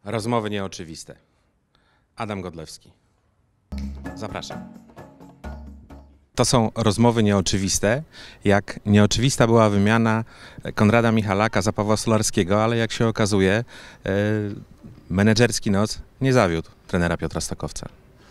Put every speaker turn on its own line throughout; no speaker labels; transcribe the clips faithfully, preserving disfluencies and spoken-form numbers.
Rozmowy nieoczywiste. Adam Godlewski. Zapraszam. To są rozmowy nieoczywiste, jak nieoczywista była wymiana Konrada Michalaka za Pawła Stolarskiego, ale jak się okazuje, e, menedżerski nos nie zawiódł trenera Piotra Stokowca.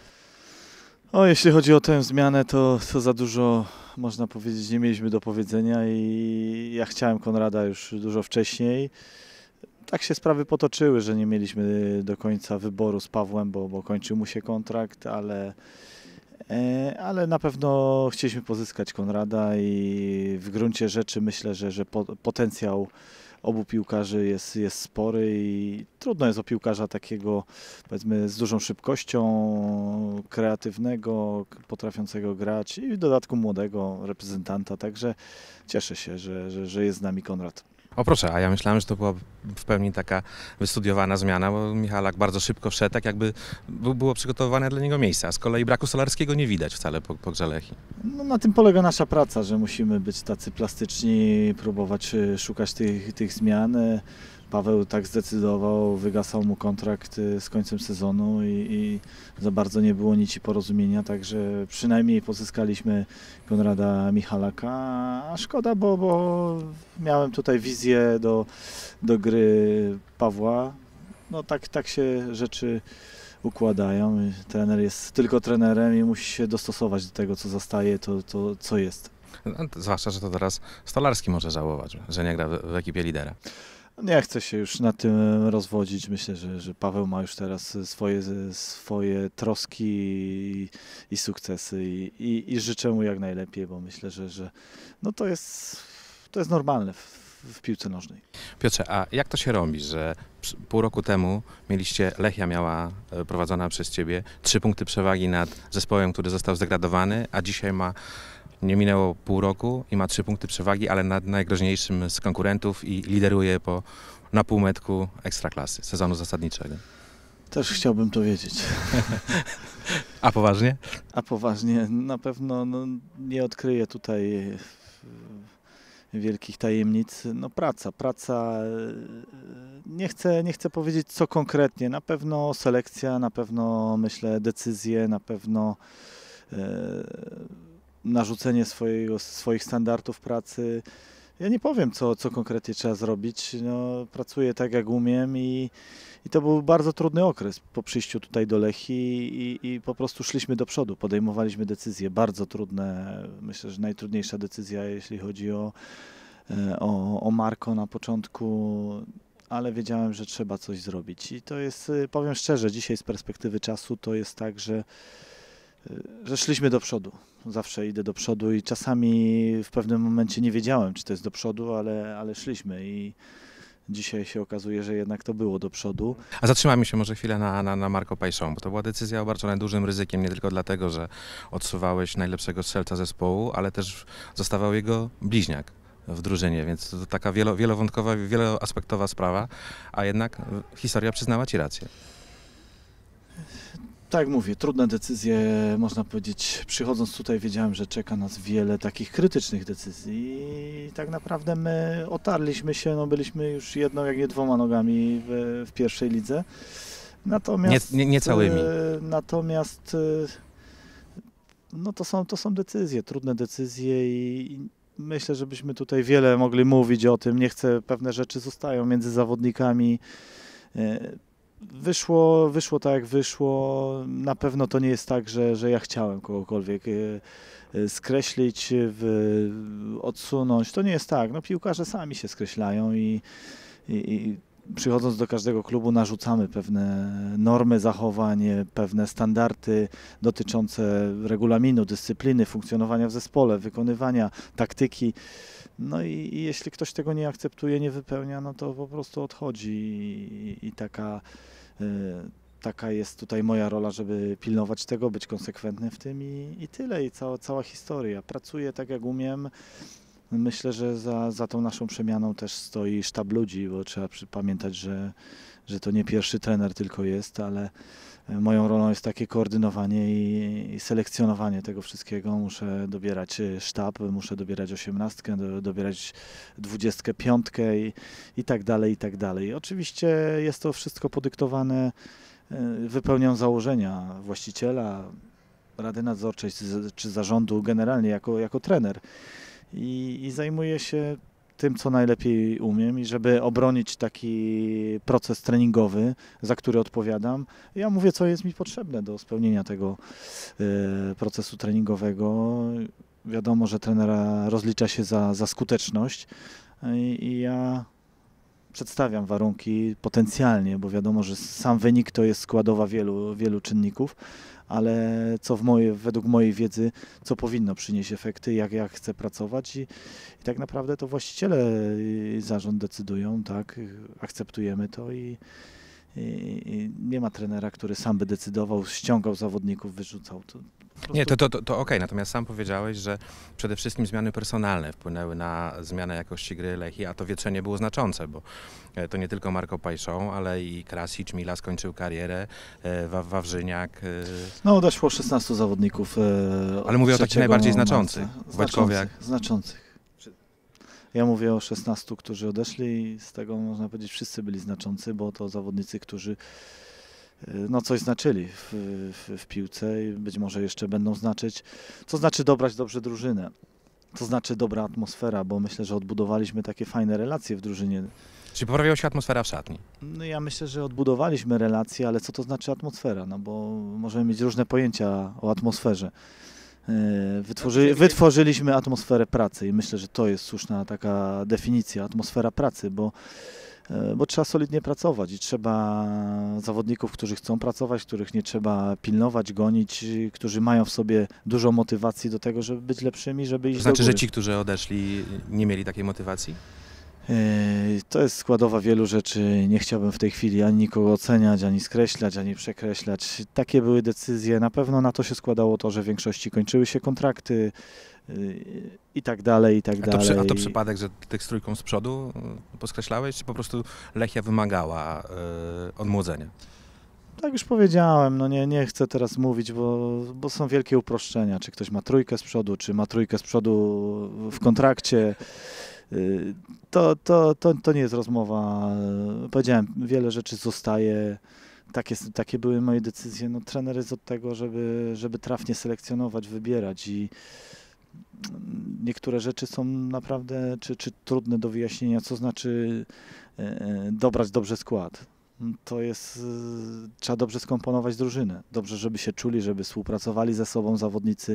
O, jeśli chodzi o tę zmianę, to, to za dużo, można powiedzieć, nie mieliśmy do powiedzenia i ja chciałem Konrada już dużo wcześniej. Tak się sprawy potoczyły, że nie mieliśmy do końca wyboru z Pawłem, bo, bo kończył mu się kontrakt, ale, e, ale na pewno chcieliśmy pozyskać Konrada i w gruncie rzeczy myślę, że, że po, potencjał obu piłkarzy jest, jest spory i trudno jest o piłkarza takiego, powiedzmy, z dużą szybkością, kreatywnego, potrafiącego grać i w dodatku młodego reprezentanta, także cieszę się, że, że, że jest z nami Konrad.
O proszę, a ja myślałem, że to była w pełni taka wystudiowana zmiana, bo Michalak bardzo szybko wszedł, tak jakby było przygotowane dla niego miejsce, a z kolei braku Stolarskiego nie widać wcale po, po grze Lechii.
No, na tym polega nasza praca, że musimy być tacy plastyczni, próbować szukać tych, tych zmian. Paweł tak zdecydował, wygasał mu kontrakt z końcem sezonu i, i za bardzo nie było nici porozumienia, także przynajmniej pozyskaliśmy Konrada Michalaka, a szkoda, bo, bo miałem tutaj wizję do, do gry Pawła. No tak, tak się rzeczy układają. Trener jest tylko trenerem i musi się dostosować do tego, co zostaje, to, to co jest.
No, zwłaszcza, że to teraz Stolarski może żałować, że nie gra w, w ekipie lidera.
Nie chcę się już na tym rozwodzić. Myślę, że, że Paweł ma już teraz swoje, swoje troski i, i sukcesy i, i, i życzę mu jak najlepiej, bo myślę, że, że no to, jest, to jest normalne w, w piłce nożnej.
Piotrze, a jak to się robi, że pół roku temu mieliście, Lechia miała prowadzona przez ciebie trzy punkty przewagi nad zespołem, który został zdegradowany, a dzisiaj ma nie minęło pół roku i ma trzy punkty przewagi, ale nad najgroźniejszym z konkurentów i lideruje po, na półmetku Ekstraklasy, sezonu zasadniczego.
Też chciałbym to wiedzieć.
A poważnie?
A poważnie, na pewno no, nie odkryję tutaj wielkich tajemnic. No praca, praca, nie chcę, nie chcę powiedzieć co konkretnie, na pewno selekcja, na pewno myślę decyzje, na pewno e, narzucenie swojego, swoich standardów pracy. Ja nie powiem, co, co konkretnie trzeba zrobić. No, pracuję tak, jak umiem i, i to był bardzo trudny okres po przyjściu tutaj do Lechii i, i po prostu szliśmy do przodu, podejmowaliśmy decyzje bardzo trudne. Myślę, że najtrudniejsza decyzja, jeśli chodzi o, o, o Marko na początku, ale wiedziałem, że trzeba coś zrobić. I to jest, powiem szczerze, dzisiaj z perspektywy czasu to jest tak, że że szliśmy do przodu. Zawsze idę do przodu i czasami w pewnym momencie nie wiedziałem, czy to jest do przodu, ale, ale szliśmy i dzisiaj się okazuje, że jednak to było do przodu.
A zatrzymajmy się może chwilę na, na, na Marco Pajszą, bo to była decyzja obarczona dużym ryzykiem, nie tylko dlatego, że odsuwałeś najlepszego strzelca zespołu, ale też zostawał jego bliźniak w drużynie, więc to taka wielo, wielowątkowa, wieloaspektowa sprawa, a jednak historia przyznała ci rację.
Tak mówię, trudne decyzje, można powiedzieć, przychodząc tutaj wiedziałem, że czeka nas wiele takich krytycznych decyzji i tak naprawdę my otarliśmy się, no byliśmy już jedną, jak nie dwoma nogami w, w pierwszej lidze. Natomiast,
nie, nie, nie całymi.
Natomiast no to są, to są decyzje, trudne decyzje i myślę, że byśmy tutaj wiele mogli mówić o tym. Nie chcę, pewne rzeczy zostają między zawodnikami. Wyszło, wyszło tak jak wyszło, na pewno to nie jest tak, że, że ja chciałem kogokolwiek skreślić, w, odsunąć, to nie jest tak, no piłkarze sami się skreślają i, i, i przychodząc do każdego klubu narzucamy pewne normy zachowań, pewne standardy dotyczące regulaminu, dyscypliny, funkcjonowania w zespole, wykonywania taktyki. No i, i jeśli ktoś tego nie akceptuje, nie wypełnia, no to po prostu odchodzi i, i taka, y, taka jest tutaj moja rola, żeby pilnować tego, być konsekwentnym w tym i, i tyle. I cała, cała historia. Pracuję tak jak umiem. Myślę, że za, za tą naszą przemianą też stoi sztab ludzi, bo trzeba pamiętać, że, że to nie pierwszy trener tylko jest, ale Moją rolą jest takie koordynowanie i, i selekcjonowanie tego wszystkiego. Muszę dobierać y, sztab, muszę dobierać osiemnastkę, do, dobierać dwudziestkę piątkę i, i tak dalej, i tak dalej. Oczywiście jest to wszystko podyktowane y, wypełnią założenia właściciela, Rady Nadzorczej czy, czy zarządu generalnie jako, jako trener. I, i zajmuję się tym, co najlepiej umiem i żeby obronić taki proces treningowy, za który odpowiadam, ja mówię, co jest mi potrzebne do spełnienia tego y, procesu treningowego. Wiadomo, że trenera rozlicza się za, za skuteczność i, i ja przedstawiam warunki potencjalnie, bo wiadomo, że sam wynik to jest składowa wielu, wielu czynników, ale co w moje, według mojej wiedzy, co powinno przynieść efekty, jak ja chcę pracować i, i tak naprawdę to właściciele i zarząd decydują, tak, akceptujemy to i, i, i nie ma trenera, który sam by decydował, ściągał zawodników, wyrzucał. To, po
Nie,
prostu-
to, to, to, to okej, natomiast sam powiedziałeś, że przede wszystkim zmiany personalne wpłynęły na zmianę jakości gry Lechii, a to wietrzenie było znaczące, bo e, to nie tylko Marco Pajszą, ale i Krasić, Mila skończył karierę, e, Wa- Wawrzyniak, e,
No, odeszło szesnastu zawodników. E, od
ale mówię o takich
trzeciego
najbardziej
marca.
znaczących, Wojtkowiak.
Znaczących, znaczących. Ja mówię o szesnastu, którzy odeszli i z tego można powiedzieć wszyscy byli znaczący, bo to zawodnicy, którzy e, no coś znaczyli w, w, w piłce i być może jeszcze będą znaczyć. Co znaczy dobrać dobrze drużynę? To znaczy dobra atmosfera, bo myślę, że odbudowaliśmy takie fajne relacje w drużynie.
Czyli poprawiła się atmosfera w szatni.
No ja myślę, że odbudowaliśmy relacje, ale co to znaczy atmosfera? No bo możemy mieć różne pojęcia o atmosferze. Yy, Wytworzy, wytworzyliśmy atmosferę pracy i myślę, że to jest słuszna taka definicja, atmosfera pracy, bo, yy, bo trzeba solidnie pracować i trzeba zawodników, którzy chcą pracować, których nie trzeba pilnować, gonić, którzy mają w sobie dużo motywacji do tego, żeby być lepszymi, żeby iść
To znaczy,
do góry.
że ci, którzy odeszli, nie mieli takiej motywacji?
Yy, To jest składowa wielu rzeczy. Nie chciałbym w tej chwili ani nikogo oceniać, ani skreślać, ani przekreślać. Takie były decyzje. Na pewno na to się składało to, że w większości kończyły się kontrakty yy, i tak dalej, i tak
A to,
dalej.
przy, a to przypadek, że tych z trójką z przodu y, poskreślałeś, czy po prostu Lechia wymagała y, odmłodzenia?
Tak już powiedziałem, no nie, nie chcę teraz mówić, bo, bo są wielkie uproszczenia. Czy ktoś ma trójkę z przodu, czy ma trójkę z przodu w kontrakcie. Yy, To, to, to, to nie jest rozmowa. Powiedziałem, wiele rzeczy zostaje. Takie, takie były moje decyzje. No, trener jest od tego, żeby, żeby trafnie selekcjonować, wybierać i niektóre rzeczy są naprawdę czy, czy trudne do wyjaśnienia, co znaczy e, dobrać dobrze skład. To jest, e, trzeba dobrze skomponować drużynę. Dobrze, żeby się czuli, żeby współpracowali ze sobą zawodnicy.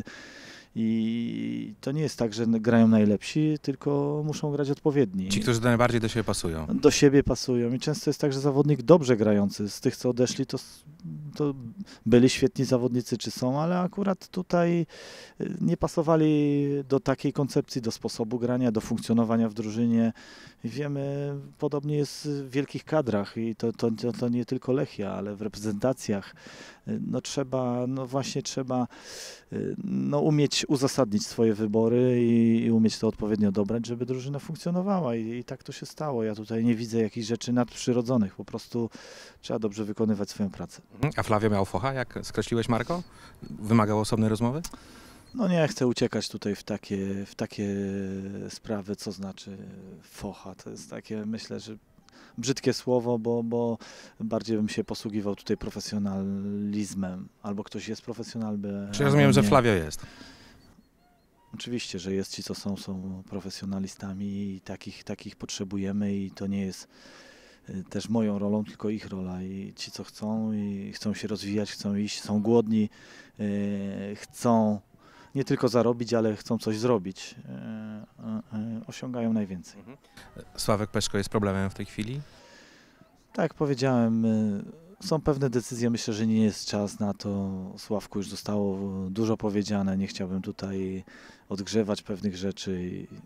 I to nie jest tak, że grają najlepsi, tylko muszą grać odpowiedni.
Ci, którzy najbardziej do siebie pasują.
Do siebie pasują i często jest tak, że zawodnik dobrze grający, z tych co odeszli, to, to byli świetni zawodnicy, czy są, ale akurat tutaj nie pasowali do takiej koncepcji, do sposobu grania, do funkcjonowania w drużynie. I wiemy, podobnie jest w wielkich kadrach i to, to, to, to nie tylko Lechia, ale w reprezentacjach. No trzeba, no właśnie trzeba no umieć uzasadnić swoje wybory i, i umieć to odpowiednio dobrać, żeby drużyna funkcjonowała I, i tak to się stało. Ja tutaj nie widzę jakichś rzeczy nadprzyrodzonych, po prostu trzeba dobrze wykonywać swoją pracę.
A Flavio miał focha, jak skreśliłeś Marco? Wymagał osobnej rozmowy?
No nie chcę uciekać tutaj w takie, w takie sprawy, co znaczy focha. To jest takie, myślę, że brzydkie słowo, bo, bo bardziej bym się posługiwał tutaj profesjonalizmem. Albo ktoś jest profesjonalny.
Czy rozumiem,
albo
że
nie.
Flavio jest?
Oczywiście, że jest ci, co są, są profesjonalistami i takich, takich potrzebujemy i to nie jest y, też moją rolą, tylko ich rola i ci, co chcą i chcą się rozwijać, chcą iść, są głodni, y, chcą nie tylko zarobić, ale chcą coś zrobić, y, y, y, osiągają najwięcej.
Sławek Peszko jest problemem w tej chwili?
Tak jak powiedziałem, y, są pewne decyzje, myślę, że nie jest czas na to. Sławku już zostało dużo powiedziane, nie chciałbym tutaj odgrzewać pewnych rzeczy.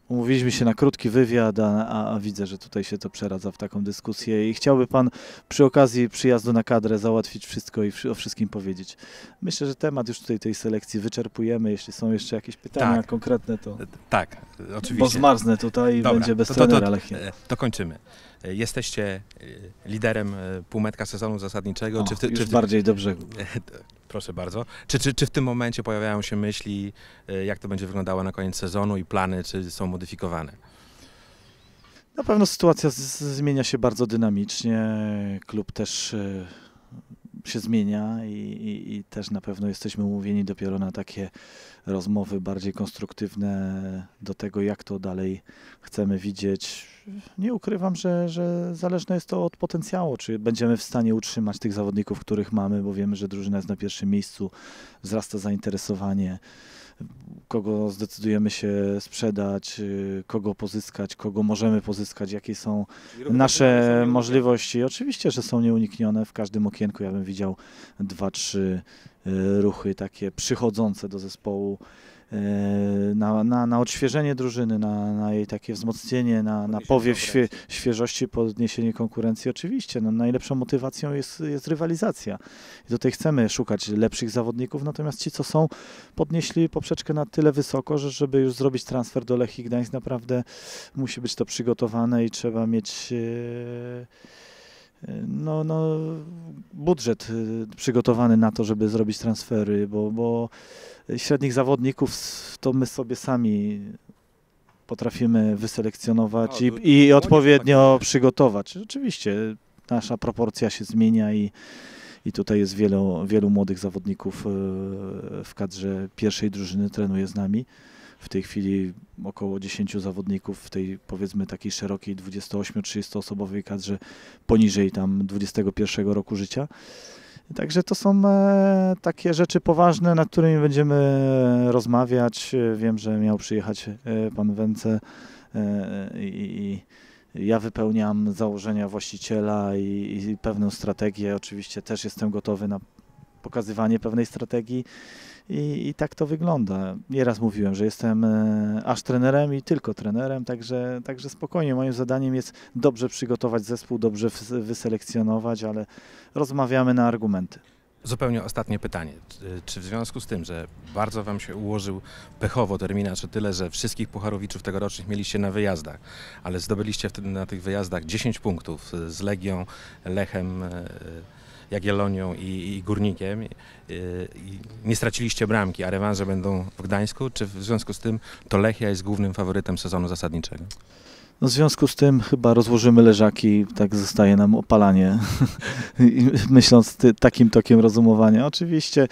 Umówiliśmy się na krótki wywiad, a, a, a widzę, że tutaj się to przeradza w taką dyskusję i chciałby Pan przy okazji przyjazdu na kadrę załatwić wszystko i wszy- o wszystkim powiedzieć. Myślę, że temat już tutaj tej selekcji wyczerpujemy. Jeśli są jeszcze jakieś pytania
Tak.
konkretne, to
Tak,
bo
oczywiście.
zmarznę tutaj i
Dobra,
będzie bez
to, to, to,
trenera Lechia.
e, to kończymy. E, Jesteście e, liderem e, półmetka sezonu zasadniczego.
O,
czy w ty,
już
czy w,
bardziej do brzegu.
Proszę bardzo. Czy, czy, czy w tym momencie pojawiają się myśli, e, jak to będzie wyglądało na koniec sezonu i plany, czy są modyfikowane?
Na pewno sytuacja z, zmienia się bardzo dynamicznie. Klub też e, się zmienia i, i, i też na pewno jesteśmy umówieni dopiero na takie rozmowy bardziej konstruktywne do tego, jak to dalej chcemy widzieć. Nie ukrywam, że, że zależne jest to od potencjału, czy będziemy w stanie utrzymać tych zawodników, których mamy, bo wiemy, że drużyna jest na pierwszym miejscu, wzrasta zainteresowanie, kogo zdecydujemy się sprzedać, kogo pozyskać, kogo możemy pozyskać, jakie są nasze możliwości. Oczywiście, że są nieuniknione. W każdym okienku ja bym widział dwa, trzy ruchy takie przychodzące do zespołu na, na, na odświeżenie drużyny, na, na jej takie wzmocnienie, na, na powiew świe, świeżości, podniesienie konkurencji. Oczywiście, no, najlepszą motywacją jest, jest rywalizacja. I tutaj chcemy szukać lepszych zawodników, natomiast ci, co są, podnieśli poprzeczkę na tyle wysoko, że żeby już zrobić transfer do Lechii Gdańsk, naprawdę musi być to przygotowane i trzeba mieć no, no, budżet przygotowany na to, żeby zrobić transfery, bo, bo średnich zawodników to my sobie sami potrafimy wyselekcjonować
No, to-
i, i
to
odpowiednio przygotować. Oczywiście nasza proporcja się zmienia i, i tutaj jest wielu, wielu młodych zawodników e, w kadrze pierwszej drużyny, trenuje z nami. W tej chwili około dziesięciu zawodników w tej, powiedzmy, takiej szerokiej dwudziesto-trzydziestoosobowej kadrze poniżej tam dwudziestego pierwszego roku życia. Także to są e, takie rzeczy poważne, nad którymi będziemy rozmawiać. Wiem, że miał przyjechać e, pan Wence e, i, i ja wypełniam założenia właściciela i, i pewną strategię. Oczywiście też jestem gotowy na pokazywanie pewnej strategii. I, I tak to wygląda. Nieraz mówiłem, że jestem e, aż trenerem i tylko trenerem, także, także spokojnie. Moim zadaniem jest dobrze przygotować zespół, dobrze wys- wyselekcjonować, ale rozmawiamy na argumenty.
Zupełnie ostatnie pytanie. Czy- Czy w związku z tym, że bardzo Wam się ułożył pechowo terminarz o tyle, że wszystkich Pucharowiczów tegorocznych mieliście na wyjazdach, ale zdobyliście wtedy na tych wyjazdach dziesięć punktów z Legią, Lechem, e, Jagiellonią i, i Górnikiem i, i nie straciliście bramki, a rewanże będą w Gdańsku, czy w związku z tym to Lechia jest głównym faworytem sezonu zasadniczego?
No w związku z tym chyba rozłożymy leżaki, tak zostaje nam opalanie, I myśląc ty, takim tokiem rozumowania. Oczywiście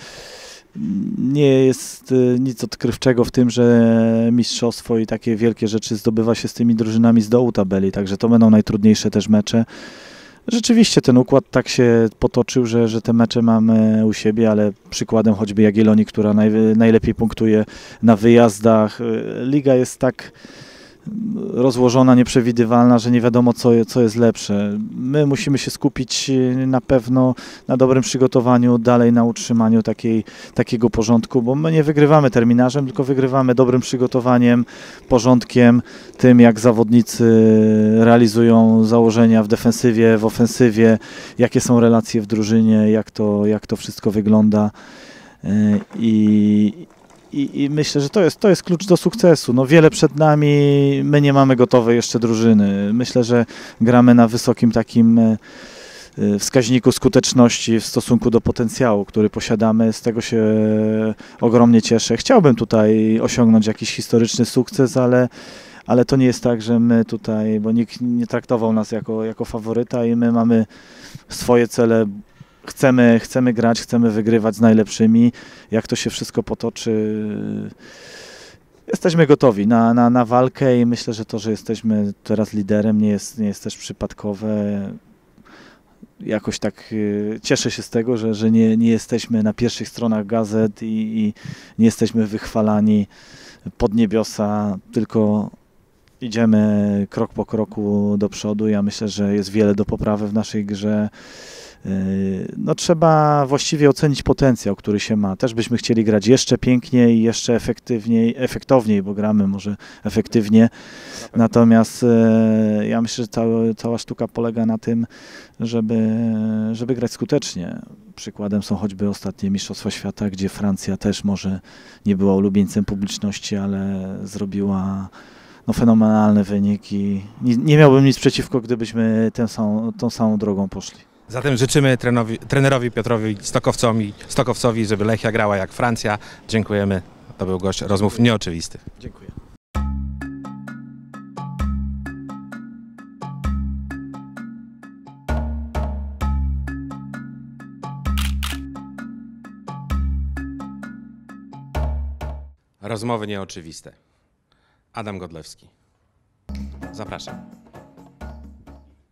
nie jest y, nic odkrywczego w tym, że mistrzostwo i takie wielkie rzeczy zdobywa się z tymi drużynami z dołu tabeli, także to będą najtrudniejsze też mecze. Rzeczywiście ten układ tak się potoczył, że, że te mecze mamy u siebie, ale przykładem choćby Jagiellonii, która naj, najlepiej punktuje na wyjazdach. Liga jest tak rozłożona, nieprzewidywalna, że nie wiadomo, co, co jest lepsze. My musimy się skupić na pewno na dobrym przygotowaniu, dalej na utrzymaniu takiej, takiego porządku, bo my nie wygrywamy terminarzem, tylko wygrywamy dobrym przygotowaniem, porządkiem, tym jak zawodnicy realizują założenia w defensywie, w ofensywie, jakie są relacje w drużynie, jak to, jak to wszystko wygląda. I I, I myślę, że to jest, to jest klucz do sukcesu. No wiele przed nami, my nie mamy gotowej jeszcze drużyny. Myślę, że gramy na wysokim takim e, wskaźniku skuteczności w stosunku do potencjału, który posiadamy. Z tego się ogromnie cieszę. Chciałbym tutaj osiągnąć jakiś historyczny sukces, ale, ale to nie jest tak, że my tutaj, bo nikt nie traktował nas jako, jako faworyta i my mamy swoje cele. Chcemy, chcemy grać, chcemy wygrywać z najlepszymi. Jak to się wszystko potoczy, jesteśmy gotowi na, na, na walkę i myślę, że to, że jesteśmy teraz liderem, nie jest, nie jest też przypadkowe. Jakoś tak y, cieszę się z tego, że, że nie, nie jesteśmy na pierwszych stronach gazet i, i nie jesteśmy wychwalani pod niebiosa, tylko idziemy krok po kroku do przodu. Ja myślę, że jest wiele do poprawy w naszej grze. No trzeba właściwie ocenić potencjał, który się ma. Też byśmy chcieli grać jeszcze piękniej, jeszcze efektywniej, efektowniej, bo gramy może efektywnie. Natomiast e, ja myślę, że cała, cała sztuka polega na tym, żeby, żeby grać skutecznie. Przykładem są choćby ostatnie Mistrzostwa Świata, gdzie Francja też może nie była ulubieńcem publiczności, ale zrobiła no, fenomenalne wyniki. Nie, nie miałbym nic przeciwko, gdybyśmy tę samą, tą samą drogą poszli.
Zatem życzymy trenowi, trenerowi Piotrowi Stokowcowi, Stokowcowi, żeby Lechia grała jak Francja. Dziękujemy. To był gość rozmów nieoczywistych.
Dziękuję.
Rozmowy nieoczywiste. Adam Godlewski. Zapraszam.